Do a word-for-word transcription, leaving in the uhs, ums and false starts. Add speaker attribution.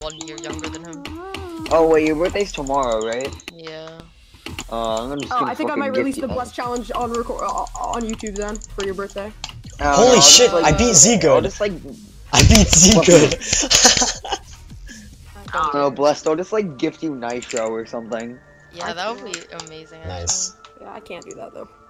Speaker 1: one year younger than him.
Speaker 2: Oh wait, your birthday's tomorrow, right?
Speaker 1: Yeah.
Speaker 2: Uh, I'm just
Speaker 3: Oh,
Speaker 2: gonna
Speaker 3: I think I might
Speaker 2: fucking
Speaker 3: release
Speaker 2: gift
Speaker 3: the
Speaker 2: you-
Speaker 3: bless challenge on record uh, on YouTube then for your birthday.
Speaker 2: I don't
Speaker 4: Holy
Speaker 2: know, I'll
Speaker 4: shit,
Speaker 2: just, like,
Speaker 4: I beat
Speaker 2: I'll
Speaker 4: zgood.
Speaker 2: just like,
Speaker 4: I beat zgood.
Speaker 2: I don't know, blessed. I'll just like gift you Nitro or something.
Speaker 1: Yeah, that would be amazing. Actually.
Speaker 4: Nice.
Speaker 3: Yeah, I can't do that though.